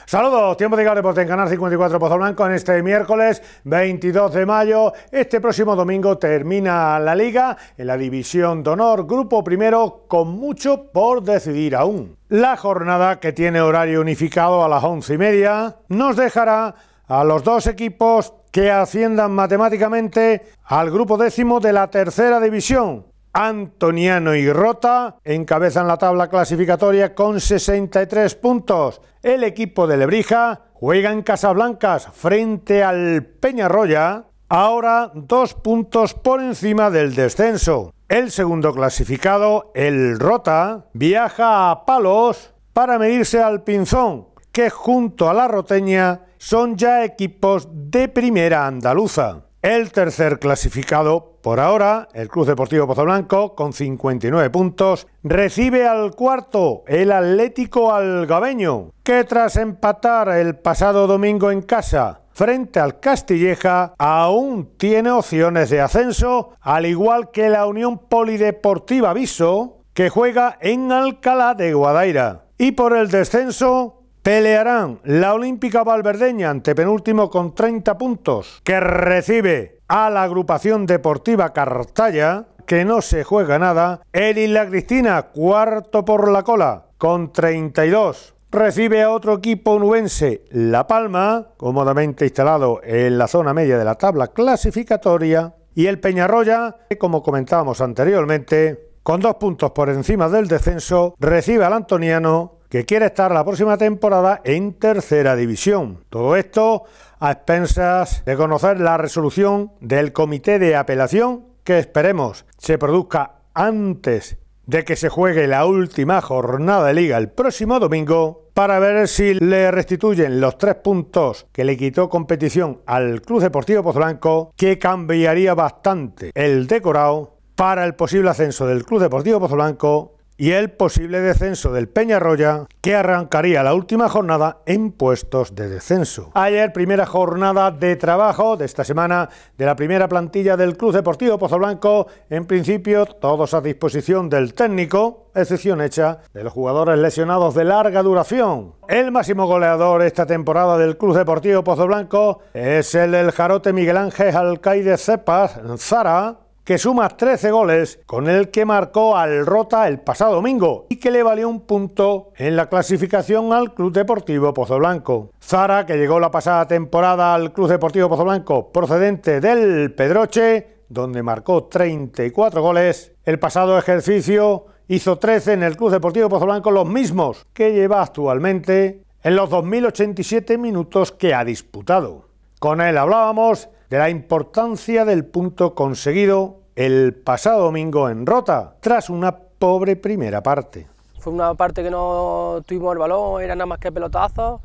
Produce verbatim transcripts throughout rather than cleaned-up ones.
Saludos, tiempo de Deporte en Canal cincuenta y cuatro Pozo Blanco en este miércoles veintidós de mayo. Este próximo domingo termina la Liga en la División de Honor, Grupo Primero, con mucho por decidir aún. La jornada, que tiene horario unificado a las once y media, nos dejará a los dos equipos que asciendan matemáticamente al grupo décimo de la tercera división. Antoniano y Rota encabezan la tabla clasificatoria con sesenta y tres puntos. El equipo de Lebrija juega en Casablancas frente al Peñarroya, ahora dos puntos por encima del descenso. El segundo clasificado, el Rota, viaja a Palos para medirse al Pinzón, que junto a la Roteña son ya equipos de primera andaluza. El tercer clasificado, por ahora, el Club Deportivo Pozo Blanco, con cincuenta y nueve puntos, recibe al cuarto, el Atlético Algabeño, que tras empatar el pasado domingo en casa frente al Castilleja, aún tiene opciones de ascenso, al igual que la Unión Polideportiva Viso, que juega en Alcalá de Guadaira. Y por el descenso pelearán la Olímpica Valverdeña, antepenúltimo con treinta puntos, que recibe a la Agrupación Deportiva Cartaya, que no se juega nada. El Isla Cristina, cuarto por la cola, con treinta y dos. Recibe a otro equipo onubense, La Palma, cómodamente instalado en la zona media de la tabla clasificatoria. Y el Peñarroya, que como comentábamos anteriormente, con dos puntos por encima del descenso, recibe al Antoniano, que quiere estar la próxima temporada en tercera división. Todo esto a expensas de conocer la resolución del comité de apelación, que esperemos se produzca antes de que se juegue la última jornada de liga el próximo domingo, para ver si le restituyen los tres puntos que le quitó competición al Club Deportivo Pozo Blanco, que cambiaría bastante el decorado para el posible ascenso del Club Deportivo Pozo Blanco y el posible descenso del Peñarroya, que arrancaría la última jornada en puestos de descenso. Ayer, primera jornada de trabajo de esta semana de la primera plantilla del Club Deportivo Pozo Blanco. En principio, todos a disposición del técnico, excepción hecha de los jugadores lesionados de larga duración. El máximo goleador esta temporada del Club Deportivo Pozo Blanco es el del Jarote Miguel Ángel Alcaide Cepas Zara, que suma trece goles, con el que marcó al Rota el pasado domingo y que le valió un punto en la clasificación al Club Deportivo Pozo Blanco. Zara, que llegó la pasada temporada al Club Deportivo Pozo Blanco procedente del Pedroche, donde marcó treinta y cuatro goles, el pasado ejercicio hizo trece en el Club Deportivo Pozo Blanco, los mismos que lleva actualmente en los dos mil ochenta y siete minutos que ha disputado. Con él hablábamos de la importancia del punto conseguido el pasado domingo en Rota, tras una pobre primera parte. Fue una parte que no tuvimos el balón, era nada más que pelotazos,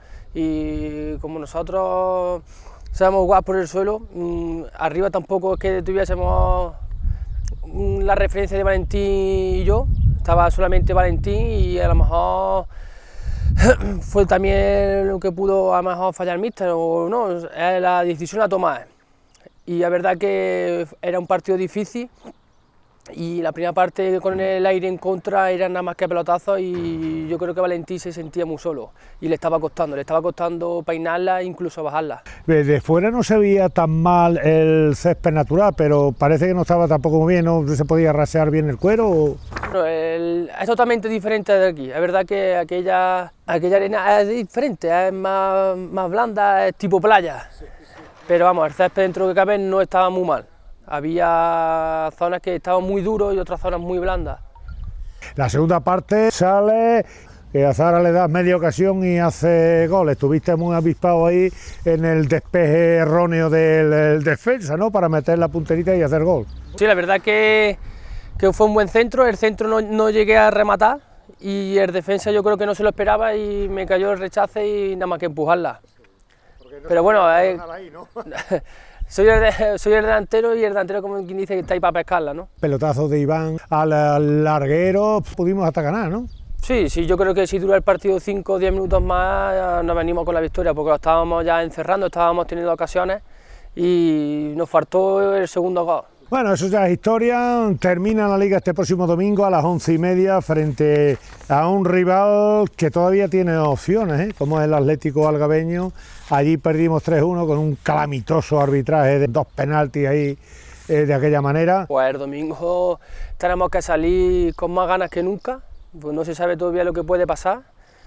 y como nosotros sabemos jugar por el suelo, mmm, arriba tampoco es que tuviésemos mmm, la referencia de Valentín y yo, estaba solamente Valentín, y a lo mejor fue también lo que pudo a lo mejor fallar el míster, o no, la decisión a tomar. Y la verdad que era un partido difícil, y la primera parte con el aire en contra era nada más que pelotazos, y yo creo que Valentín se sentía muy solo y le estaba costando, le estaba costando peinarla e incluso bajarla. De fuera no se veía tan mal el césped natural, pero parece que no estaba tampoco muy bien, no se podía rasear bien el cuero. ¿O? Bueno, el, es totalmente diferente de aquí, es verdad que aquella, aquella arena es diferente, es más, más blanda, es tipo playa. Sí. Pero vamos, el césped dentro que cabe no estaba muy mal. Había zonas que estaban muy duros y otras zonas muy blandas. La segunda parte sale, que a Zara le das media ocasión y hace gol. Estuviste muy avispado ahí en el despeje erróneo del, del defensa, ¿no? Para meter la punterita y hacer gol. Sí, la verdad que, que fue un buen centro. El centro no, no llegué a rematar, y el defensa yo creo que no se lo esperaba y me cayó el rechace y nada más que empujarla. No, pero bueno, eh, ahí, ¿no? soy, el de, soy el delantero, y el delantero, como quien dice, que está ahí para pescarla, ¿no? Pelotazo de Iván al, al larguero, pudimos hasta ganar, ¿no? Sí, sí, yo creo que si dura el partido cinco o diez minutos más nos venimos con la victoria, porque lo estábamos ya encerrando, estábamos teniendo ocasiones y nos faltó el segundo gol. Bueno, eso ya es historia. Termina la Liga este próximo domingo a las once y media frente a un rival que todavía tiene opciones, ¿eh? Como es el Atlético Algabeño. Allí perdimos tres uno con un calamitoso arbitraje de dos penaltis ahí eh, de aquella manera. Pues el domingo tenemos que salir con más ganas que nunca, pues no se sabe todavía lo que puede pasar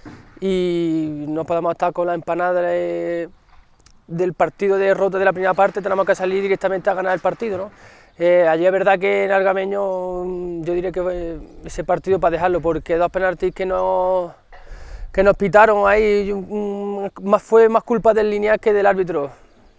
y no podemos estar con la empanada de, del partido de derrota de la primera parte, tenemos que salir directamente a ganar el partido, ¿no? Eh, allí es verdad que en Algameño yo diría que ese partido para dejarlo, porque dos penaltis que nos, que nos pitaron ahí, más fue más culpa del lineal que del árbitro.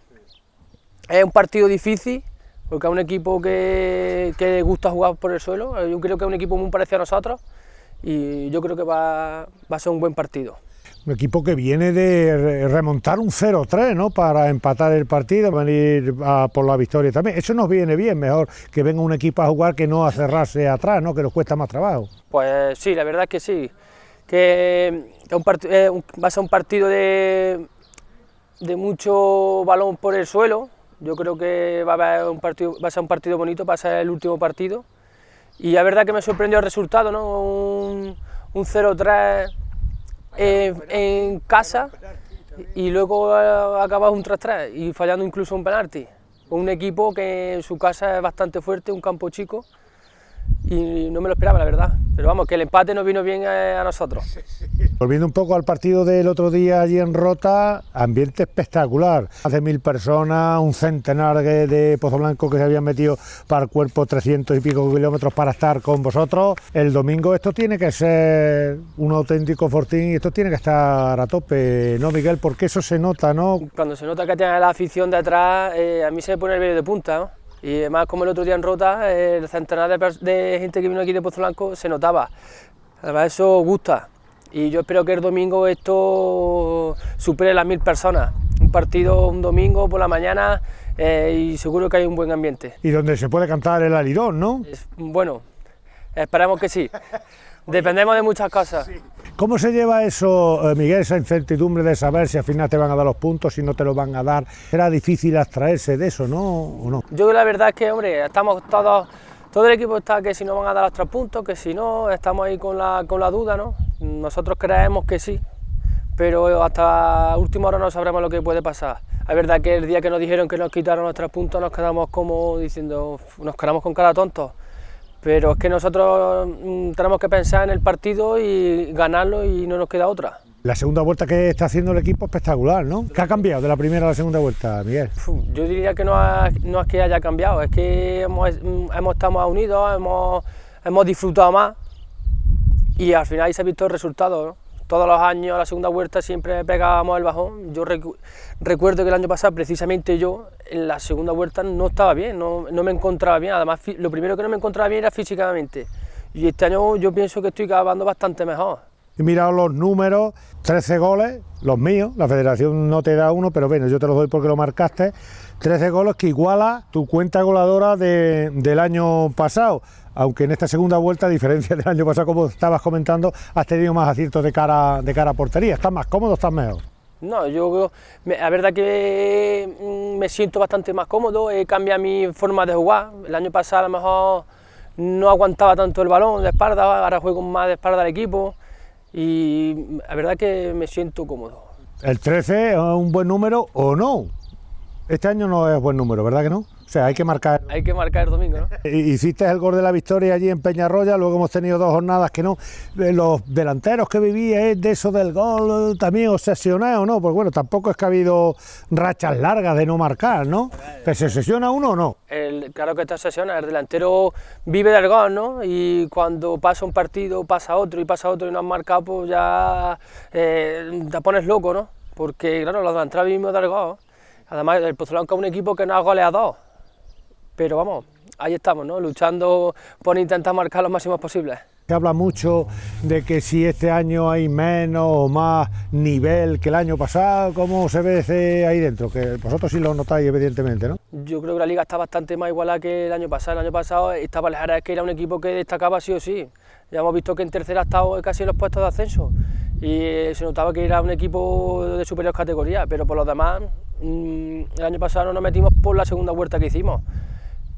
Es un partido difícil, porque es un equipo que, que gusta jugar por el suelo, yo creo que es un equipo muy parecido a nosotros y yo creo que va, va a ser un buen partido. Un equipo que viene de remontar un cero tres, ¿no? Para empatar el partido, venir a por la victoria también. Eso nos viene bien, mejor que venga un equipo a jugar que no a cerrarse atrás, ¿no? Que nos cuesta más trabajo. Pues sí, la verdad es que sí, que, que un eh, un, va a ser un partido de, de mucho balón por el suelo. Yo creo que va a, haber un partido, va a ser un partido bonito, va a ser el último partido. Y la verdad que me sorprendió el resultado, ¿no? Un, un cero tres en, en casa y luego acabas un tres tres y fallando incluso un penalti. Un equipo que en su casa es bastante fuerte, un campo chico, y no me lo esperaba, la verdad. Pero vamos, que el empate nos vino bien a, a nosotros. Volviendo un poco al partido del otro día allí en Rota, ambiente espectacular. Más de mil personas, un centenar de, de Pozoblanco que se habían metido para el cuerpo trescientos y pico kilómetros para estar con vosotros. El domingo esto tiene que ser un auténtico fortín y esto tiene que estar a tope, ¿no, Miguel? Porque eso se nota, ¿no? Cuando se nota que tiene la afición de atrás, eh, a mí se me pone el vello de punta, ¿no? Y además, como el otro día en Rota, el centenar de, de gente que vino aquí de Pozoblanco se notaba. Además, eso gusta. Y yo espero que el domingo esto supere las mil personas. Un partido un domingo por la mañana eh, y seguro que hay un buen ambiente. Y donde se puede cantar el alirón, ¿no? Es, bueno, esperamos que sí. Dependemos de muchas cosas. Sí. ¿Cómo se lleva eso, Miguel, esa incertidumbre de saber si al final te van a dar los puntos, si no te los van a dar? Será difícil abstraerse de eso, ¿no? ¿O no? Yo la verdad es que, hombre, estamos todos, todo el equipo está que si nos van a dar los tres puntos, que si no, estamos ahí con la, con la duda, ¿no? Nosotros creemos que sí, pero hasta última hora no sabremos lo que puede pasar. Es verdad que el día que nos dijeron que nos quitaron los tres puntos nos quedamos como diciendo, nos quedamos con cara tontos. Pero es que nosotros mmm, tenemos que pensar en el partido y ganarlo y no nos queda otra. La segunda vuelta que está haciendo el equipo es espectacular, ¿no? ¿Qué ha cambiado de la primera a la segunda vuelta, Miguel? Yo diría que no, ha, no es que haya cambiado, es que hemos, hemos estado más unidos, hemos, hemos disfrutado más y al final ahí se ha visto el resultado, ¿no? Todos los años a la segunda vuelta siempre pegábamos el bajón. Yo recu recuerdo que el año pasado precisamente yo en la segunda vuelta no estaba bien, no, no me encontraba bien, además lo primero que no me encontraba bien era físicamente y este año yo pienso que estoy acabando bastante mejor. He mirado los números, trece goles, los míos, la federación no te da uno, pero bueno, yo te los doy porque lo marcaste, trece goles que iguala tu cuenta goleadora de, del año pasado, aunque en esta segunda vuelta, a diferencia del año pasado, como estabas comentando, has tenido más aciertos de cara, de cara a portería. ¿Estás más cómodo o estás mejor? No, yo la verdad que me siento bastante más cómodo, he cambiado mi forma de jugar. El año pasado a lo mejor no aguantaba tanto el balón de espalda, ahora juego más de espalda al equipo y la verdad que me siento cómodo. ¿El trece es un buen número o no? Este año no es buen número, ¿verdad que no? O sea, hay que marcar. Hay que marcar el domingo, ¿no? Hiciste el gol de la victoria allí en Peñarroya, luego hemos tenido dos jornadas que no. Los delanteros que vivíais de eso del gol, también obsesionados, ¿no? Pues bueno, tampoco es que ha habido rachas largas de no marcar, ¿no? ¿Que se obsesiona uno o no? El, claro que te obsesiona, el delantero vive del gol, ¿no? Y cuando pasa un partido, pasa otro y pasa otro y no has marcado, pues ya eh, te pones loco, ¿no? Porque claro, los delanteros vivimos del gol. Además, el Pozoblanco es un equipo que no ha goleado. Pero vamos, ahí estamos, ¿no? Luchando por intentar marcar lo máximo posible. Se habla mucho de que si este año hay menos o más nivel que el año pasado, ¿cómo se ve ese ahí dentro? Que vosotros sí lo notáis, evidentemente, ¿no? Yo creo que la liga está bastante más igualada que el año pasado. El año pasado estaba Lejares, que era un equipo que destacaba sí o sí. Ya hemos visto que en tercera ha estado casi en los puestos de ascenso y se notaba que era un equipo de superior categoría, pero por los demás, el año pasado no nos metimos por la segunda vuelta que hicimos.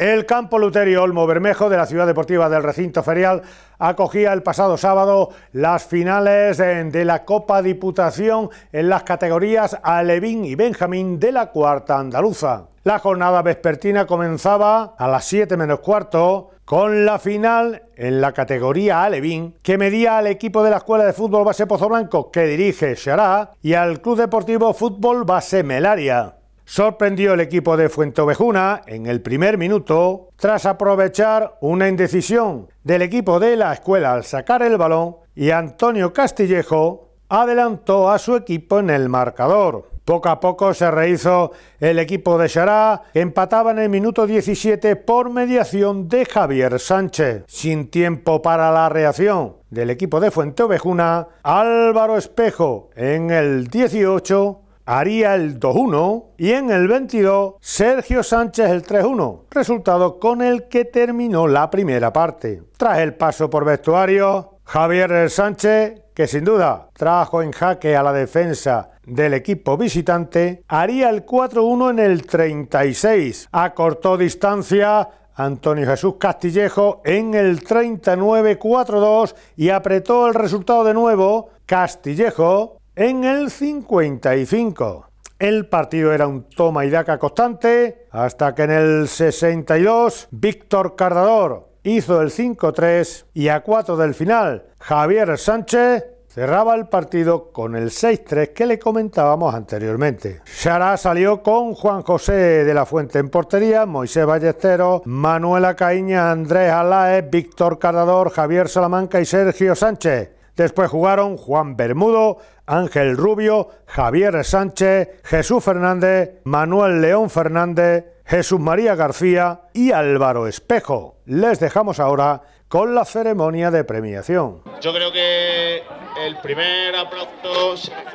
El campo Luterio Olmo Bermejo de la Ciudad Deportiva del Recinto Ferial acogía el pasado sábado las finales de la Copa Diputación en las categorías Alevín y Benjamín de la Cuarta Andaluza. La jornada vespertina comenzaba a las siete menos cuarto con la final en la categoría Alevín, que medía al equipo de la Escuela de Fútbol Base Pozoblanco que dirige Xará y al Club Deportivo Fútbol Base Melaria. Sorprendió el equipo de Fuenteovejuna en el primer minuto tras aprovechar una indecisión del equipo de la escuela al sacar el balón y Antonio Castillejo adelantó a su equipo en el marcador. Poco a poco se rehizo el equipo de Xará, que empataba en el minuto diecisiete por mediación de Javier Sánchez. Sin tiempo para la reacción del equipo de Fuenteovejuna, Álvaro Espejo en el dieciocho haría el dos uno y en el veintidós Sergio Sánchez el tres uno, resultado con el que terminó la primera parte. Tras el paso por vestuario, Javier Sánchez, que sin duda trajo en jaque a la defensa del equipo visitante, haría el cuatro uno en el treinta y seis. Acortó distancia Antonio Jesús Castillejo en el treinta y nueve cuatro dos y apretó el resultado de nuevo Castillejo en el cincuenta y cinco. El partido era un toma y daca constante hasta que en el sesenta y dos Víctor Cardador hizo el cinco tres y a cuatro del final Javier Sánchez cerraba el partido con el seis tres que le comentábamos anteriormente. Xará salió con Juan José de la Fuente en portería, Moisés Ballesteros, Manuela Caíña, Andrés Aláez, Víctor Cardador, Javier Salamanca y Sergio Sánchez. Después jugaron Juan Bermudo, Ángel Rubio, Javier Sánchez, Jesús Fernández, Manuel León Fernández, Jesús María García y Álvaro Espejo. Les dejamos ahora con la ceremonia de premiación. Yo creo que el primer aplauso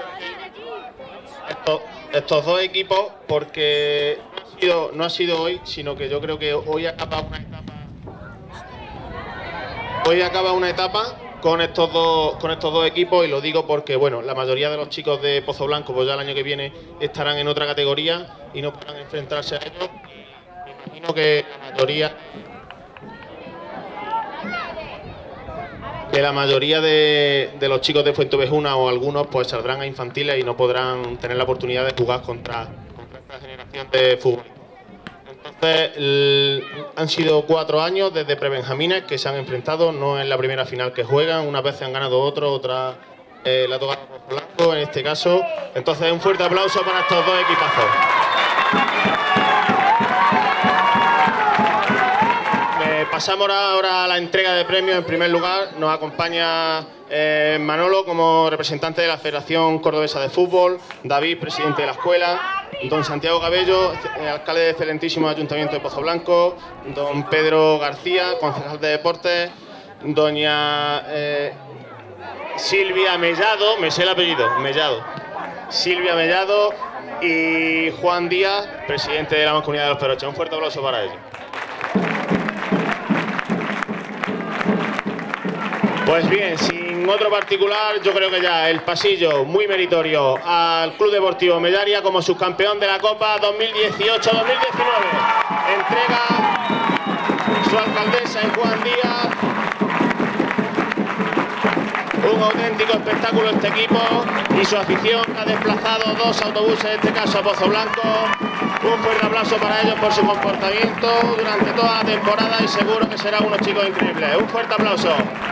estos, estos dos equipos, porque no ha, sido, no ha sido hoy, sino que yo creo que hoy acaba una etapa. Hoy acaba una etapa con estos dos con estos dos equipos, y lo digo porque bueno, la mayoría de los chicos de Pozoblanco pues ya el año que viene estarán en otra categoría y no podrán enfrentarse a ellos. Y me imagino que la mayoría que la mayoría de, de los chicos de Fuenteovejuna o algunos pues saldrán a infantiles y no podrán tener la oportunidad de jugar contra, contra esta generación de fútbol. Entonces, el, han sido cuatro años desde prebenjamines que se han enfrentado, no es la primera final que juegan, unas veces han ganado otro, otra eh, la toca Blanco en este caso. Entonces, un fuerte aplauso para estos dos equipazos. Eh, pasamos ahora a la entrega de premios. En primer lugar, nos acompaña eh, Manolo como representante de la Federación Cordobesa de Fútbol, David, presidente de la escuela, don Santiago Cabello, alcalde de excelentísimo Ayuntamiento de Pozoblanco, don Pedro García, concejal de Deportes, doña eh, Silvia Mellado, me sé el apellido, Mellado, Silvia Mellado y Juan Díaz, presidente de la Mancomunidad de los Peroches. Un fuerte aplauso para ellos. Pues bien, sin otro particular, yo creo que ya el pasillo muy meritorio al Club Deportivo Melaria como subcampeón de la Copa dos mil dieciocho dos mil diecinueve. Entrega su alcaldesa en Juan Díaz. Un auténtico espectáculo este equipo y su afición ha desplazado dos autobuses, en este caso a Pozoblanco. Un fuerte aplauso para ellos por su comportamiento durante toda la temporada y seguro que serán unos chicos increíbles. Un fuerte aplauso.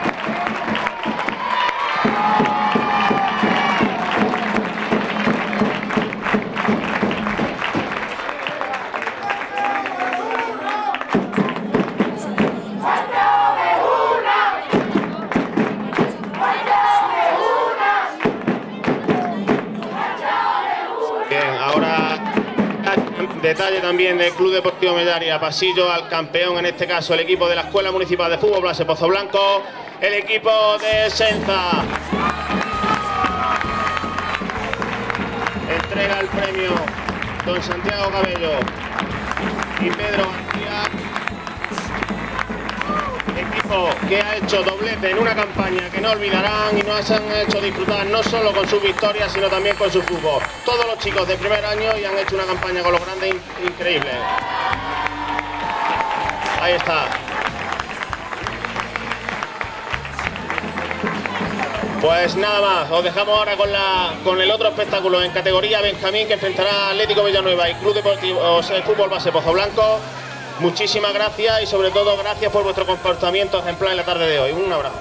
Detalle también del Club Deportivo Melaria, pasillo al campeón, en este caso el equipo de la Escuela Municipal de Fútbol Base Pozoblanco, el equipo de Senza. Entrega el premio don Santiago Cabello y Pedro García, equipo que ha hecho doblete en una campaña que no olvidarán y nos han hecho disfrutar no solo con sus victorias sino también con su fútbol. Todos los chicos de primer año y han hecho una campaña con los grandes in increíble. Ahí está. Pues nada más, os dejamos ahora con, la, con el otro espectáculo en categoría Benjamín, que enfrentará Atlético Villanueva y Club Deportivo o sea, Fútbol Base Pozoblanco. Muchísimas gracias y sobre todo gracias por vuestro comportamiento ejemplar en la tarde de hoy. Un abrazo.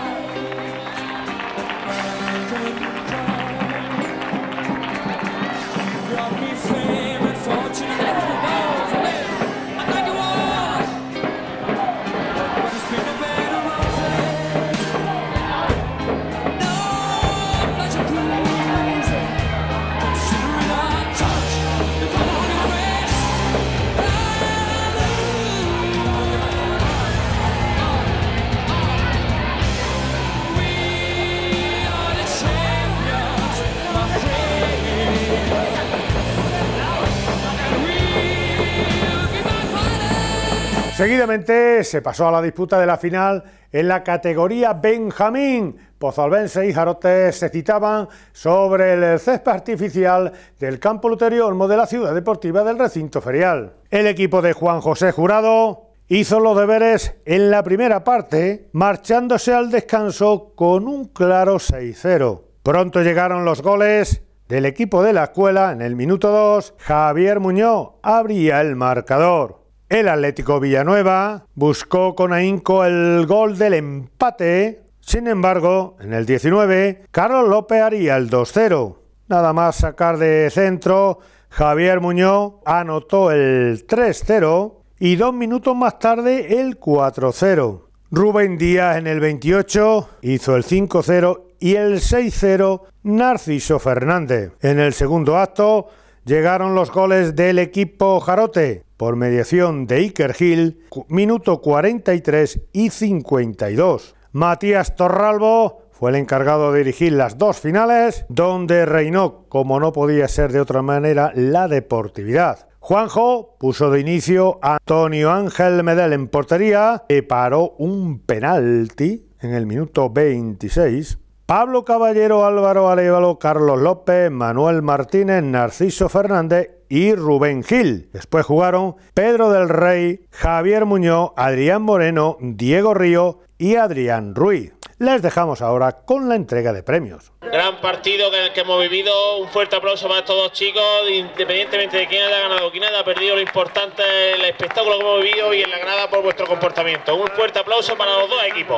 Seguidamente se pasó a la disputa de la final en la categoría Benjamín. Pozalbense y Jarotes se citaban sobre el césped artificial del campo Luterio Olmo de la ciudad deportiva del recinto ferial. El equipo de Juan José Jurado hizo los deberes en la primera parte, marchándose al descanso con un claro seis cero. Pronto llegaron los goles del equipo de la escuela. En el minuto dos, Javier Muñoz abría el marcador. El Atlético Villanueva buscó con ahínco el gol del empate. Sin embargo, en el diecinueve, Carlos López haría el dos cero. Nada más sacar de centro, Javier Muñoz anotó el tres cero y dos minutos más tarde el cuatro cero. Rubén Díaz en el veintiocho hizo el cinco cero y el seis cero Narciso Fernández. En el segundo acto llegaron los goles del equipo Jarote por mediación de Iker Gil, minuto cuarenta y tres y cincuenta y dos. Matías Torralbo fue el encargado de dirigir las dos finales, donde reinó, como no podía ser de otra manera, la deportividad. Juanjo puso de inicio a Antonio Ángel Medel en portería, que paró un penalti en el minuto veintiséis. Pablo Caballero, Álvaro Arévalo, Carlos López, Manuel Martínez, Narciso Fernández y Rubén Gil. Después jugaron Pedro del Rey, Javier Muñoz, Adrián Moreno, Diego Río y Adrián Ruiz. Les dejamos ahora con la entrega de premios. Gran partido que, que hemos vivido. Un fuerte aplauso para estos dos chicos, independientemente de quién haya ganado o quién haya perdido. Lo importante es el espectáculo que hemos vivido y en la grada por vuestro comportamiento. Un fuerte aplauso para los dos equipos.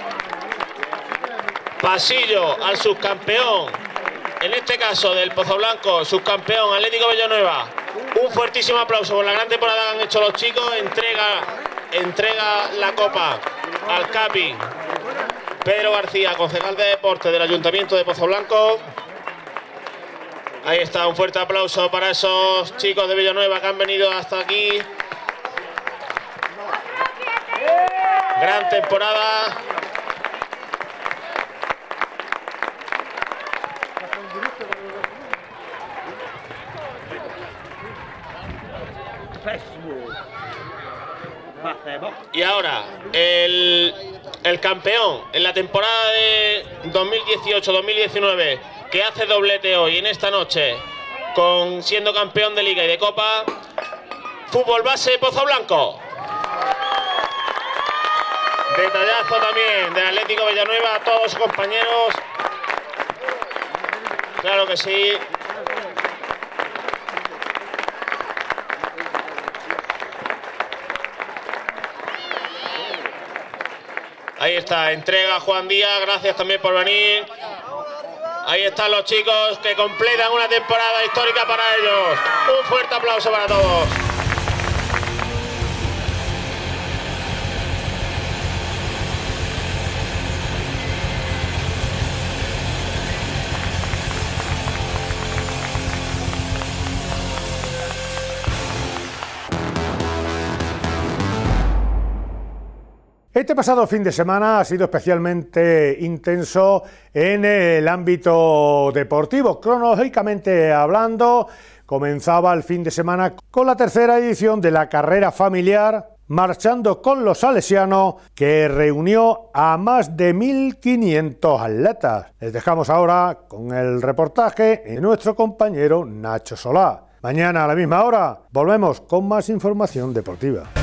Pasillo al subcampeón, en este caso del Pozoblanco, subcampeón Atlético Villanueva. Un fuertísimo aplauso por la gran temporada que han hecho los chicos. Entrega, entrega la copa al Capi Pedro García, concejal de deporte del Ayuntamiento de Pozoblanco. Ahí está, un fuerte aplauso para esos chicos de Villanueva que han venido hasta aquí. Gran temporada. Y ahora, el, el campeón en la temporada de dos mil dieciocho dos mil diecinueve, que hace doblete hoy, en esta noche, con siendo campeón de Liga y de Copa, Fútbol Base Pozoblanco. Detallazo también del Atlético Villanueva a todos sus compañeros. Claro que sí. Ahí está, entrega Juan Díaz, gracias también por venir. Ahí están los chicos que completan una temporada histórica para ellos. Un fuerte aplauso para todos. Este pasado fin de semana ha sido especialmente intenso en el ámbito deportivo. Cronológicamente hablando, comenzaba el fin de semana con la tercera edición de la carrera familiar, marchando con los salesianos, que reunió a más de mil quinientos atletas. Les dejamos ahora con el reportaje de nuestro compañero Nacho Solá. Mañana a la misma hora volvemos con más información deportiva.